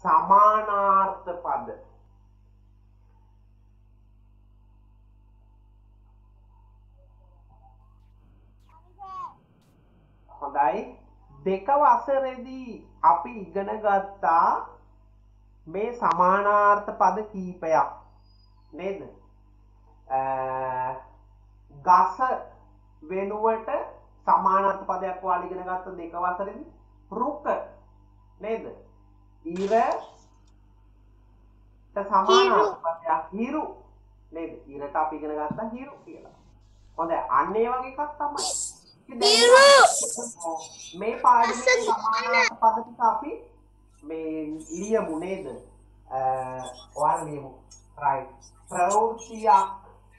සමානාර්ථ පද. හොඳයි. දෙක වසරේදී අපි ඉගෙන ගත්තා මේ සමානාර්ථ පද කීපයක් නේද? ගස වෙනුවට සමානාර්ථ පදයක් ඔයාලා ඉගෙන ගත්ත දෙක වසරේදී රුක නේද? ඉරට සමානාර්ථ පදයක් හිරු නේද? ඉරට අපි ඉගෙන ගත්තා හිරු කියලා. හොඳයි. අන්න ඒ වගේ එකක් තමයි. මේ පාඩමේ සමානාර්ථ පද ටික අපි මේ ලියමු නේද? ඔයාලා ලියමු. right. ප්‍රවෘත්තියක්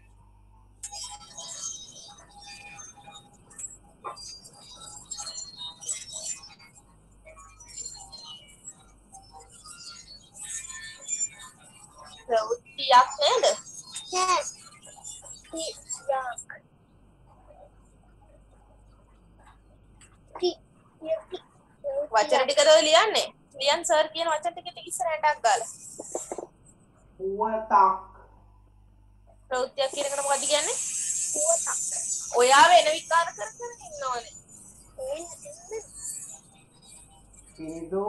ප්‍රවෘත්තියක් නේද? yes. වචන ටිකද ඔය ලියන්නේ? ලියන් සර් කියන වචන ටික ඉස්සරහට ගාලා. පුවතක්. ප්‍රවෘත්තියක් කියන එකට මොකක්ද කියන්නේ? පුවතක්. ඔයා වෙන විකාර කර කර ඉන්න ඕනේ. සිනිදු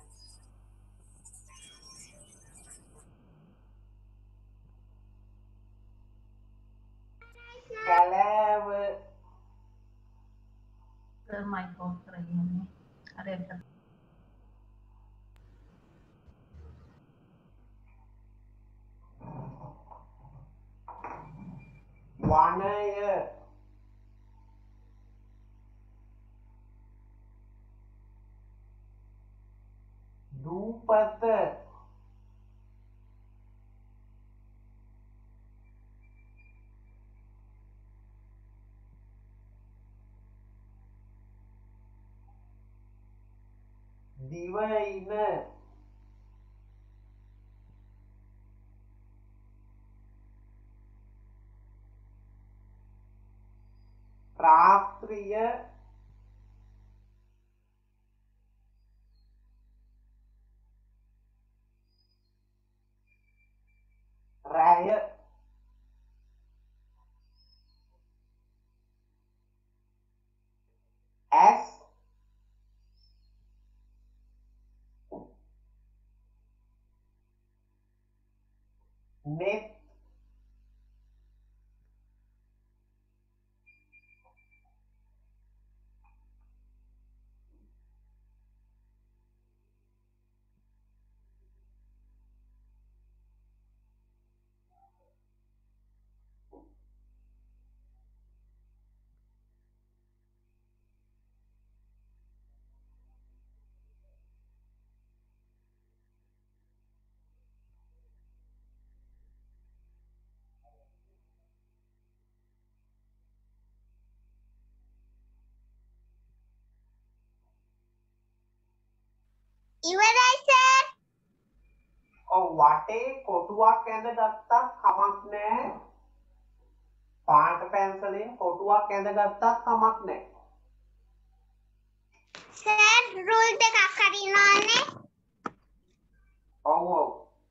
කැලෑව මයිකෝන් කරන්නේ අර එකට වනය දූපත දිවයින රාත්‍රිය රැය ඇස් නෙත් ඉවරයි සර්. ඔව් වටේ කොටුවක් ඇඳගත්තත් කමක් නැහැ. පාට පැන්සලෙන් කොටුවක් ඇඳගත්තත් කමක් නැහැ. සර් රූල් දෙකක් හරිනවනේ. ඔව් ඔව්.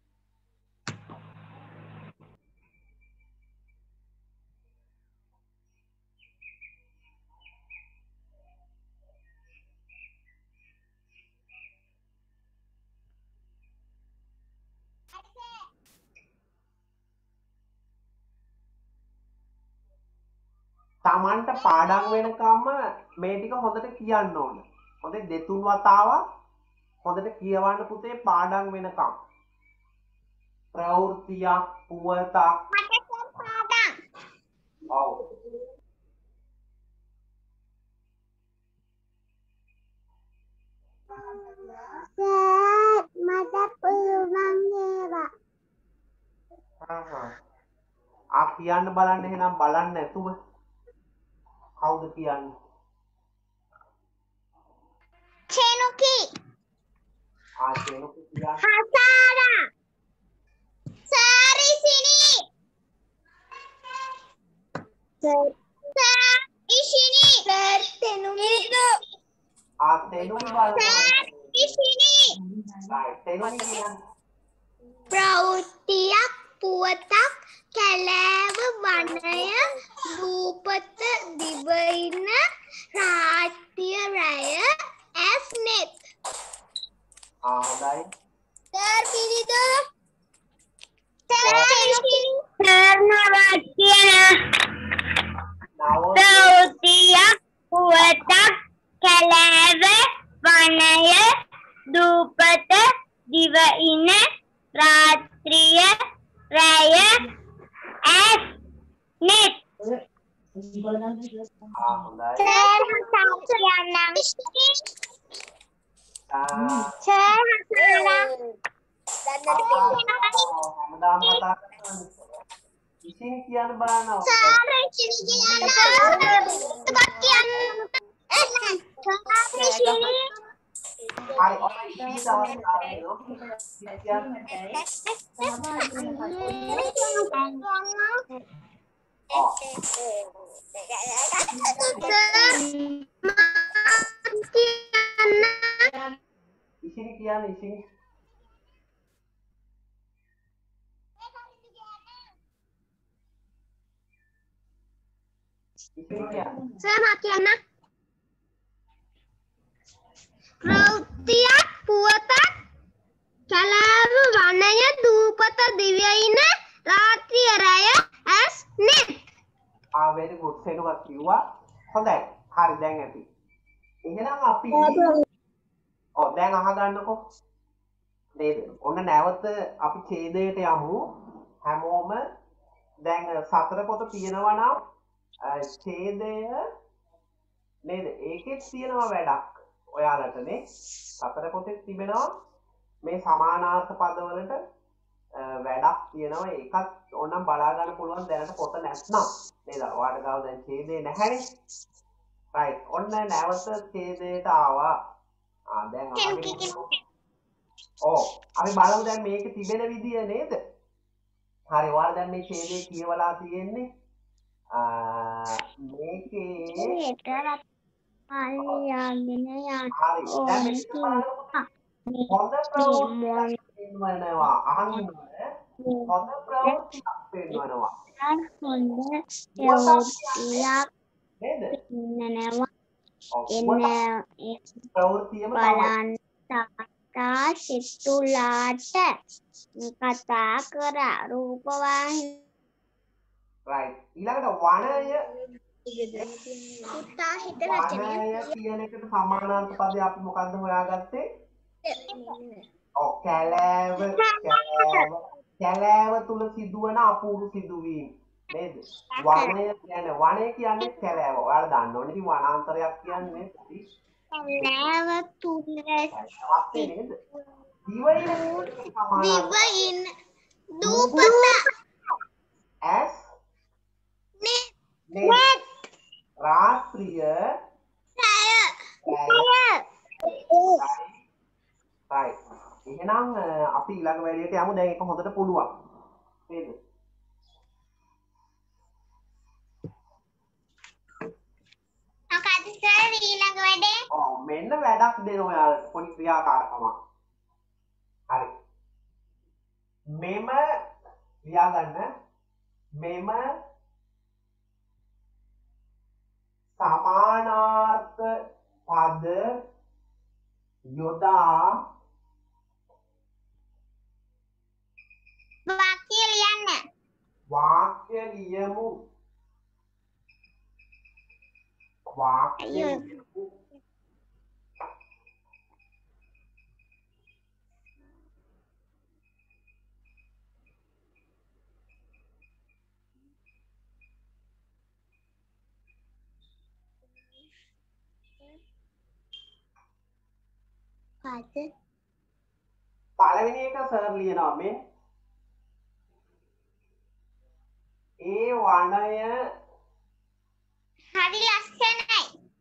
තමන්ට පාඩම් වෙනකම්ම මේ ටික හොඳට කියන්න ඕන. හොඳේ දෙතුන් වතාවක් හොඳට කියවන්න පුතේ පාඩම් වෙනකම්. ප්‍රවෘත්තියක් පුවතක් මට සර් පාඩම්. ඔව්. සර් මට පුළුවන් ඒවා. කියන්න බලන්න එහෙනම් බලන්න නැතුව කවුද කියන්නේ? චෙනුකි. චෙනුකි කියන්නේ හසාරා. සාරිසිනි. සර් ඉෂිනි. සර් තෙනුමි. තෙනුමි බලන්න. සර් ඉෂිනි. right තේරුණේ කියන්නේ ප්‍රවෘත්තියක් පුවතක් කැලෑව වනය දූපත දිවයින රාත්‍රිය රැය ඇස් නෙත් හොඳයි සර් පිළිද සර් නවත් කියන ප්‍රවෘත්තියක් පුවතක් කැලෑව වනය දූපත දිවයින රාත්‍රිය රැය ඇස් නෙත් හොඳයි හැමදාම කතා කරන්නේ ඉතින් කියන්න බලන්න හරි ඔය ඉතින් ඉතින් කියන්නේ ඉතින් Sama Kiana. ප්‍රවෘත්තියක් පුවතක් කැලෑව වනය දූපත දිවයින රාත්‍රිය රැය ඇස් නෙත් very good සේනුවක් කිව්වා හොඳයි හරි දැන් ඇති එහෙනම් අපි දැන් අහගන්නකෝ නේද ඔන්න නැවත අපි ඡේදයට යමු හැමෝම දැන් සතර පොත තියෙනවා නම් ඡේදය නේද ඒකෙත් තියෙනවා වැඩක් ඔයාලටනේ සතර පොතේ තිබෙනවා මේ සමානාර්ථ පදවලට වැඩක් තියෙනවා ඒකත් ඕනම් බලා ගන්න පුළුවන් දැනට පොත නැත්නම් නේද ඔයාලට ගාව දැන් ඡේදේ නැහැනේ right ඔන්න නැවත ඡේදයට ආවා දැන් අපි බලමු දැන් මේකේ තිබෙන විදිය නේද හරි ඔයාලා දැන් මේ ඡේදේ කියවලා තියෙන්නේ මේකේ ආලියාගෙන යන්න හොඳ ප්‍රවෘත්තියක් පෙන්වනවා අහන්න හොඳ ප්‍රවෘත්තියක් පෙන්වනවා හොඳ ප්‍රවෘත්තියක් නේද පෙන්වනවා ප්‍රවෘත්තියම බලන්න තාත්තා සිතුලාට කතා කරා රූපවාහිනී right ඊළඟට වනය පුතා හිත වනය කියන එකට සමානාර්ථ පදේ අපි මොකද්ද හොයාගත්තේ කැලෑව තුල සිදුවන අපූර්ව සිදුවීම් නේද වනය කියන්නේ කැලෑව ඔයාලා දන්න ඕනේ ඉතින් වනාන්තරයක් කියන්නේ කැලෑව තුල නේද දිවයින දූපත ඇස් නෙත් රාත්‍රිය right එහෙනම් අපි ඊළඟ වැඩේට යමු දැන් ඒක හොඳට පුළුවන් නේද මොකද සර් ඊළඟ වැඩේ මෙන්න වැඩක් දෙනවා ඔයාලට පොඩි ක්‍රියාකාරකමක් හරි මෙම ලියා ගන්න මෙම සමානාර්ථ පද යොදා වාක්‍ය ලියන්න වාක්‍ය ලියමු වාක්‍ය පළවෙනි එක සර් ලියනවා මේ ඒ වනය හරි ලස්සනයි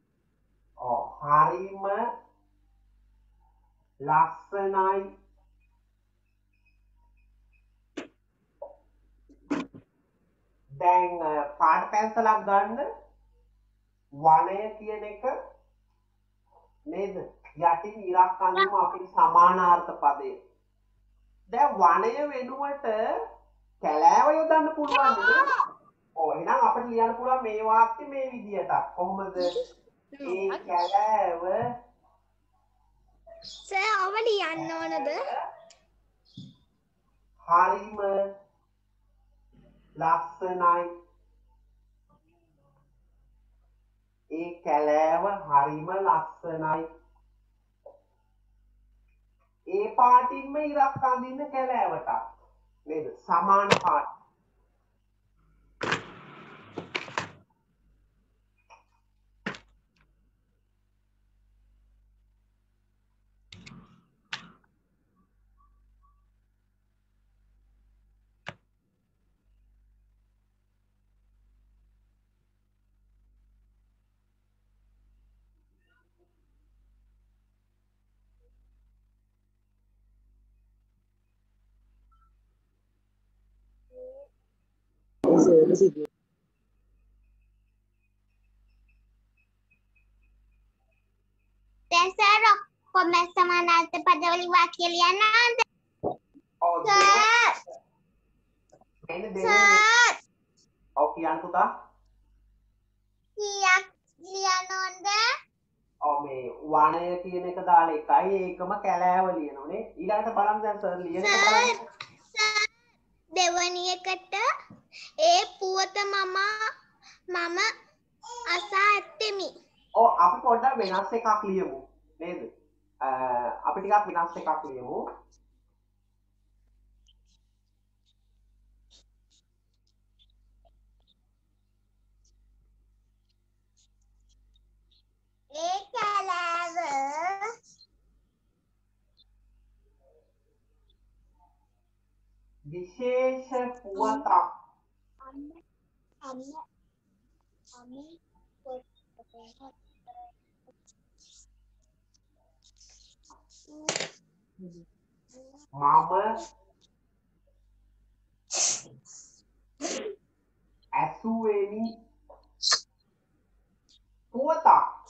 හරිම ලස්සනයි දැන් පාට පැන්සලක් ගන්න වනය කියන එක නේද යටින් ඉරක් අඳිමු අපි සමානාර්ථ පදය. දැන් වනය වෙනුවට කැලෑව යොදන්න පුළුවන් නේද? ඔව් එහෙනම් අපිට ලියන්න පුළුවන් මේ වාක්‍ය මේ විදිහට. කොහොමද? ඒ කැලෑව සර් ඔබ ලියන්න ඕනද? හරිම ලස්සනයි. ඒ කැලෑව හරිම ලස්සනයි. ඒ පාටින්ම ඉරක් අඳින්න කැලෑවට. නේද? සමාන පාට. දැන් සර් ඔක්කොම සමානාර්ථ පදවලින් වාක්‍ය ලියන්න ඕනද? ඔව් සර් මෙන්න දෙවෙනි සර් ඔව් කියන්න පුතා. කීයක් ලියන්න ඕනද? ඔව් මේ වනය කියන එක දාලා එකයි ඒකම කැලෑව ලියනෝනේ. ඊළඟට බලන්න දැන් සර් ලියන එක බලන්න. සර් දෙවැනි එකට ඒ පුවත මම අසා ඇත්තෙමි. ඔව් අපි පොඩ්ඩක් වෙනස් එකක් ලියමු නේද? අපි ටිකක් වෙනස් එකක් ලියමු. ඒ කැලෑව විශේෂ පුවතක්. මම ඇසුවෙමි පුවතක්.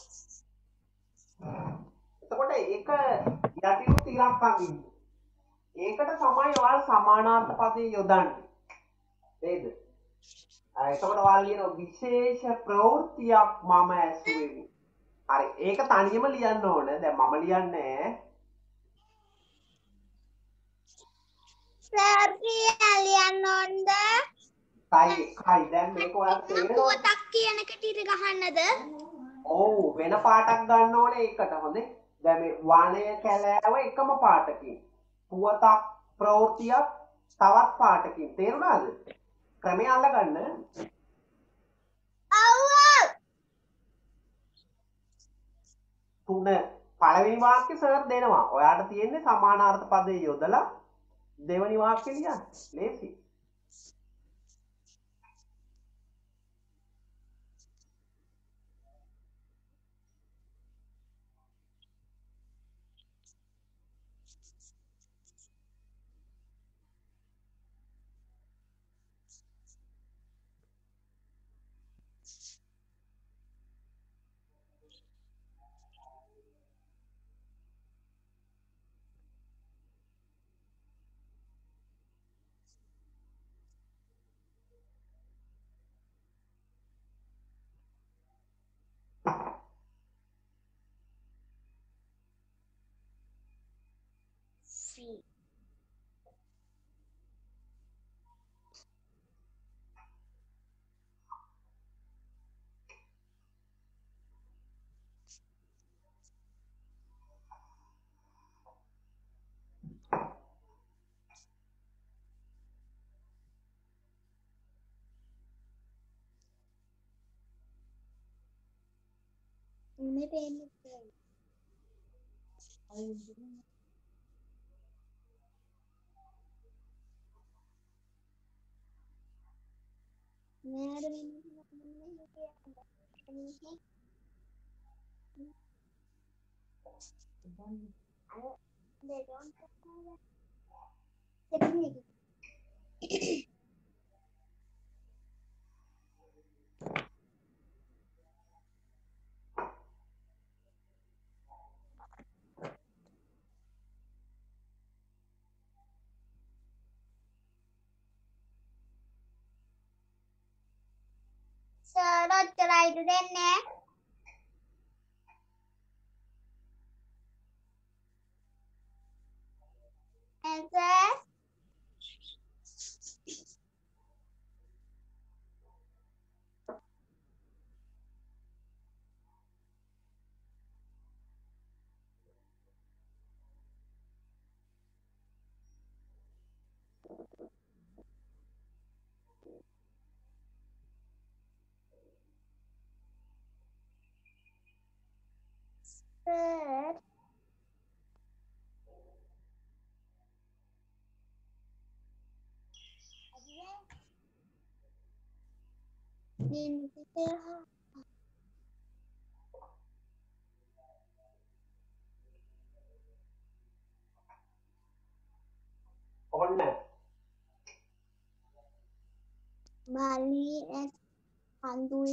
එතකොට ඒක යටිනු තිරක් අඳින්න. ඒකට තමයි ඔයාලා සමානාර්ථ පදේ යොදන්නේ. නේද? එතකොට ඔයාලා ලියන විශේෂ ප්‍රවෘත්තියක් මම ඇසුවෙමි. හරි. ඒක තනියම ලියන්න ඕන. දැන් මම ලියන්නේ සර් ලියන්න ඕනද? කයි දැන් මේක ඔයාලට තේරෙනවද? පුවතක් කියන එකට ඉර ගහන්නද? ඔව් වෙන පාටක් ගන්න ඕනේ ඒකට. හොඳේ. දැන් මේ වනය කැලෑව එකම පාටකින්. පුවතක් ප්‍රවෘත්තියක් තවත් පාටකින්. තේරුණාද? ක්‍රමය අල්ලගන්න. ඔව්. තුන පළවෙනි වාක්‍ය සර් දෙනවා. ඔයාට තියෙන්නේ සමානාර්ථ පදේ යොදලා දෙවෙනි වාක්‍ය ලියන්න. ලේසි. මේ පේන්නේ. නෑර ඔච්චරයිද දෙන්නේ? answer third ඔන්න Bali as Handul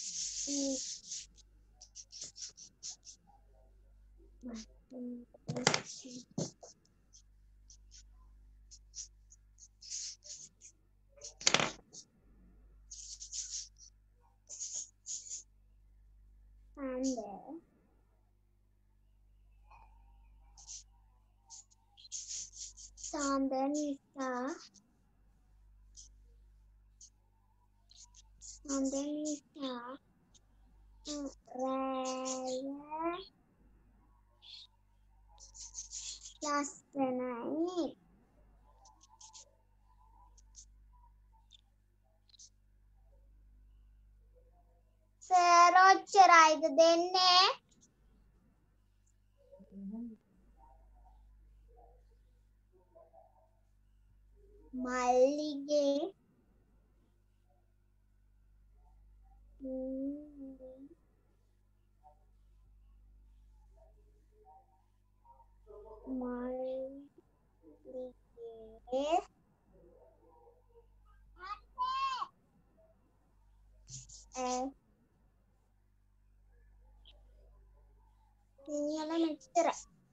Sanda Nisa Raya Lastenai sir දෙන්නේ මල්ලිගේ මල්ලිගේ සිංහල මෙච්චර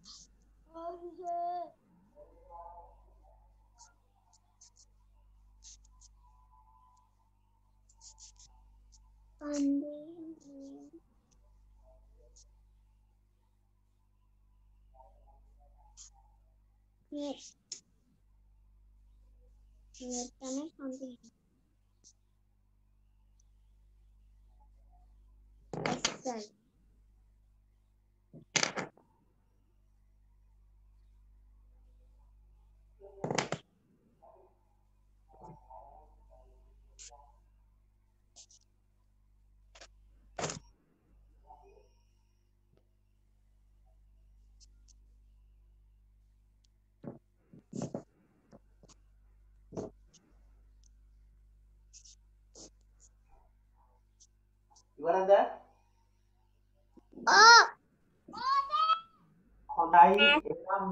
මේ තමයි සම්පූර්ණ එක්සල් ඉවරද? ඕ හොඳයි එහෙනම්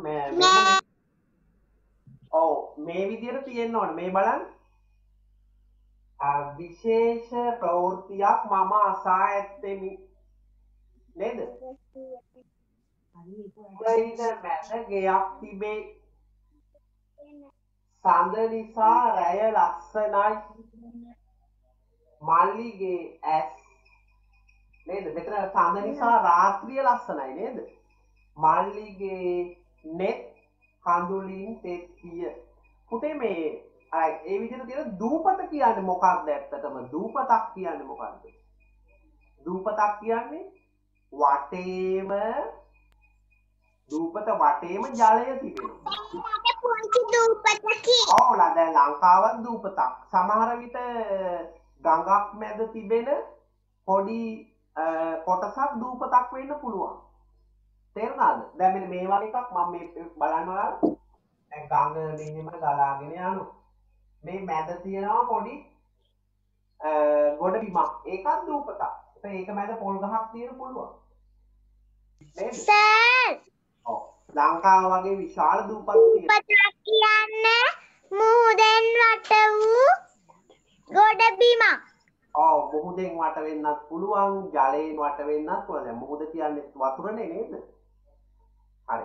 ඔව් මේ විදිහට තියෙන්න ඕනේ මේ බලන්න විශේෂ ප්‍රවෘත්තියක් මම අසා ඇත්තෙමි නේද? උඩින් මැද ගෙයක් තිබේ සඳ නිසා රැය ලස්සනයි මල්ලිගේ ඇස් නේද? මෙතන සඳ නිසා රාත්‍රිය ලස්සනයි නේද? මල්ලිගේ නෙත් කඳුලින් තෙත්තිය. පුතේ මේ ඒ විදිහට තියෙන දූපත කියන්නේ මොකක්ද ඇත්තටම? දූපතක් කියන්නේ මොකක්ද? දූපතක් කියන්නේ වටේම දූපත වටේම ජලය තිබෙනවා. පුංචි දූපතකි ඔව් දැන් ලංකාවත් දූපතක්. සමහර විට ගඟක් මැද තිබෙන පොඩි කොටසක් දූපතක් වෙන්න පුළුවන්. තේරුණාද? දැන් මෙන්න මේ වගේ එකක් මම මේ බලන්න ඔයාලා. දැන් ගඟ මෙහෙම ගලාගෙන යනවා. මේ මැද තියෙනවා පොඩි ගොඩ බිමක්. ඒකත් දූපතක්. ඒක මැද පොල් ගහක් තියෙන පුළුවන්. නේද? සර් ඔව්. ලංකාව වගේ විශාල දූපත් තියෙනවා. දූපතක් කියන්නේ මුහුදෙන් වට වූ ගොඩ බිමක් ඔව් මුහුදෙන් වට වෙන්නත් පුළුවන් ජලයෙන් වට වෙන්නත් පුළුවන්. දැන් මුහුද කියන්නේ වතුරනේ නේද? හරි.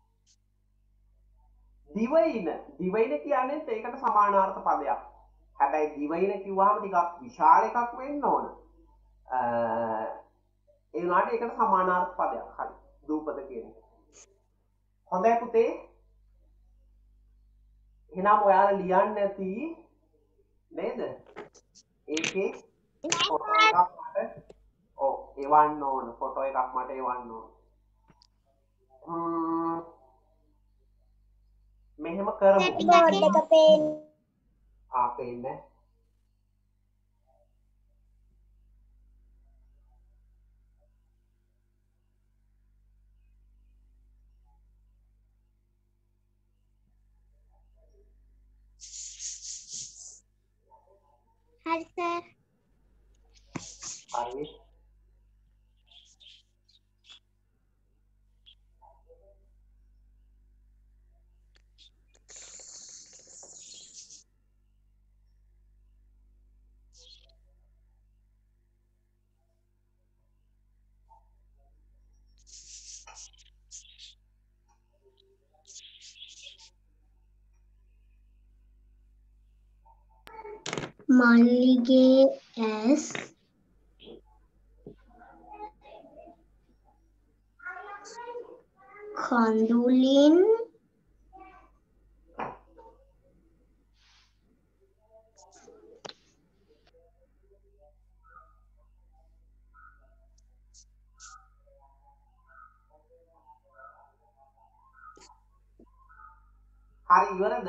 දිවයින කියන්නේ ඒකට සමානාර්ථ පදයක්. හැබැයි දිවයින කිව්වහම ටිකක් විශාල එකක් වෙන්න ඕන. ඒ වුණාට ඒකට සමානාර්ථ පදයක්. හරි. දූපත කියන්නේ. හොඳයි පුතේ. එහෙනම් ඔයාලා ලියන්න ඇති නේද? ඒකේ ෆොටෝ එකක් මට එවන්න ඕන. ෆොටෝ එකක් මට එවන්න ඕන. මෙහෙම කරමු. බෝඩ් එක පේන්න. පේන්නේ. හරි සර්. හරි. මල්ලිගේ ඇස් කඳුලින් හරි ඉවරද?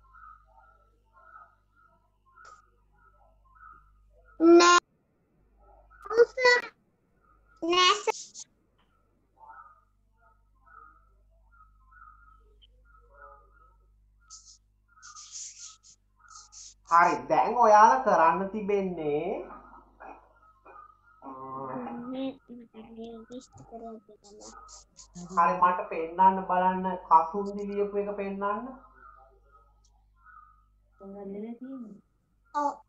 නෑ සර්. නෑ සර්. හරි. දැන් ඔයාලා කරන්න තිබෙන්නේ හරි මට පෙන්නන්න බලන්න කසුන්දි ලියපු එක පෙන්නන්න. ඔව්.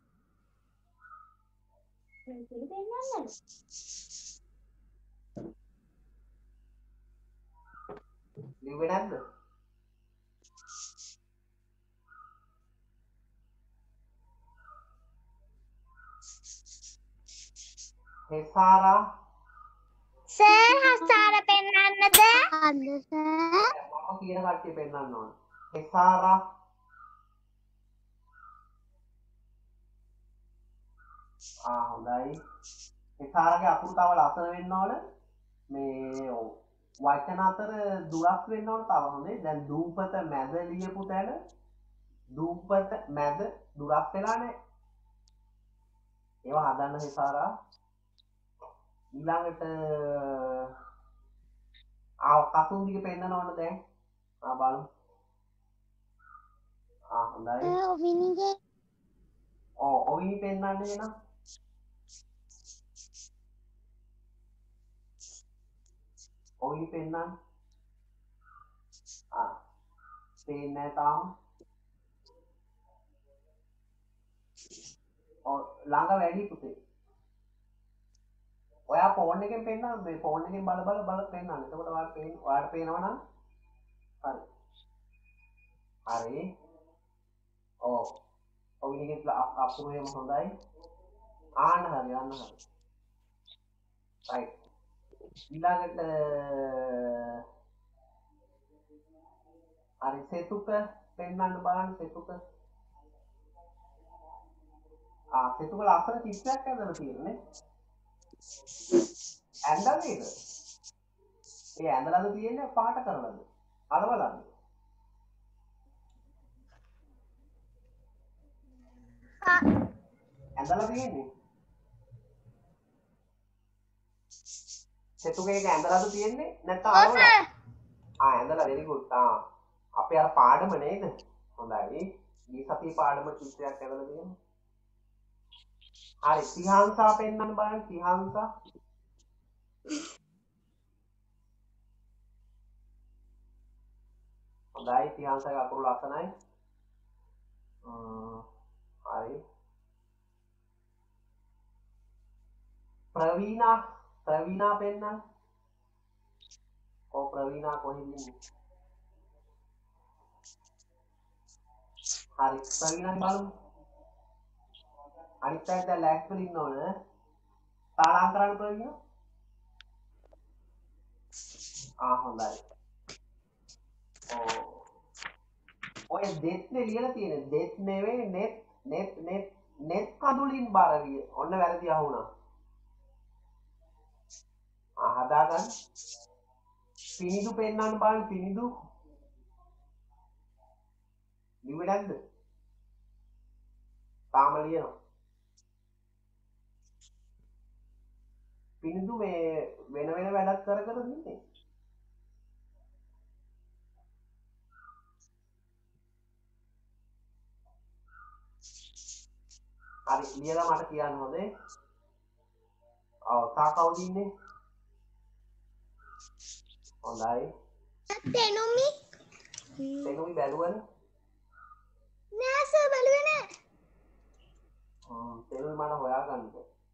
ලිව්වේ නැද්ද? හෙසාරා සර් හස්තාර පෙන්නන්නද? අන්න සර්. මම කියන කට්ටිය පෙන්නන්න ඕන. හෙසාරා හොඳයි. හෙසාරාගේ අකුරු තව ලස්සන වෙන්න ඕන. මේ වචන අතර දුරස් වෙන්න ඕන තව හොඳේ. දැන් දූපත මැද ලියපු තැන දූපත මැද දුරස් වෙලා නැහැ. ඒවා හදන්න හෙසාරා. ඊළඟට කසුන්දික පෙන්නන්න ඕන දැන්. බලමු. හොඳයි. ඔවිනිගේ ඔවිනි පෙන්නන්න එහෙනම්. ඔවිනි පෙන්නන්න. පේන්නේ නැහැ තාම. ළඟ වැඩි පුතේ. ඔයා ෆෝන් එකෙන් පෙන්නන්න. මේ ෆෝන් එකෙන් බල පෙන්නන්න. එතකොට ඔයාලට පේනවා නම් හරි. හරි. ඔවිනිගේ අකුරු එහෙම හොඳයි. ආන්න හරි. රයිට්. ඊළඟට හරි සෙතුක පෙන්නන්න බලන්න සෙතුක. සෙතුක ලස්සන චිත්‍රයක් ඇඳලා තියෙන්නේ. ඇඳලා නේද? ඒ ඇඳලාද තියෙන්නේ පාට කරලාද? අලවලාද? ඇඳලා තියෙන්නේ. සෙතුගේ එක ඇඳලාද තියෙන්නේ නැත්නම් අලවලා? ඇඳලා very good. අපේ අර පාඩම නේද? හොඳයි. මේ සතියේ පාඩම චිත්‍රයක් ඇඳලා තියෙනවා. හරි තිහාන්සා පෙන්නන්න බලන්න තිහාන්සා. හොඳයි තිහාන්සාගේ අකුරු ලස්සනයි. හරි. ප්‍රවීණා පෙන්නන්න. ප්‍රවීණා කොහෙද ඉන්නේ? හරි ප්‍රවීණා බලමු. අනිත් පැත්ත ලෑස්තිලා ඉන්න ඕන. තාඩාම් කරන්න ප්‍රවීණ. හොඳයි. ඔය දෙත්නේ ලියලා තියෙන දෙත් නෙවෙයි නෙත් කඳුලින් බරවිය. ඔන්න වැරදි අහුණා. හදාගන්න. පිනිදු පෙන්නන්න බලන්න පිනිදු. ලිව්වේ නැද්ද? තාම ලියනවා. පිනිදු මේ වෙන වැඩක් කර ඉන්නේ. හරි ලියලා මට කියන්න හොඳේ. තා කවුද ඉන්නේ? හොඳයි. තෙනුමි බැලුවනේ. නෑ සර් බැලුවේ නෑ. තෙනුමි මට හොයාගන්න.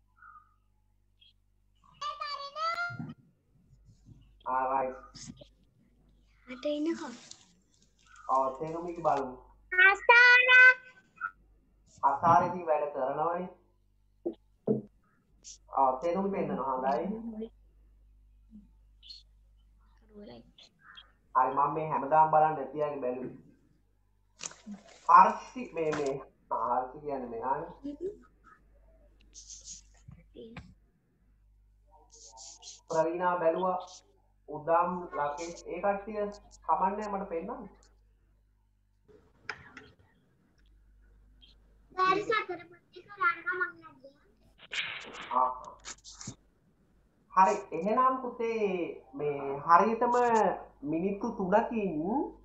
right. අට ඉන්නකෝ. තෙනුමිගේ බලමු. හසාරා අසාරේදී වැඩ කරනවනේ. තෙනුමි පෙන්නනවා හොඳයි. හරි මම මේ හැමදාම බලන්න තියාගෙන බැලුවේ. හර්ෂි මේ හර්ෂි කියන්නේ මෙහානේ. ප්‍රවීණා බැලුවා උදම් ලකේෂ් ඒ කට්ටිය කමන්නේ මට පෙන්නන්න. හරි සතර පොත්තේ කරාන මම හරි එහෙනම් පුතේ මේ හරියටම මිනිත්තු 3කින්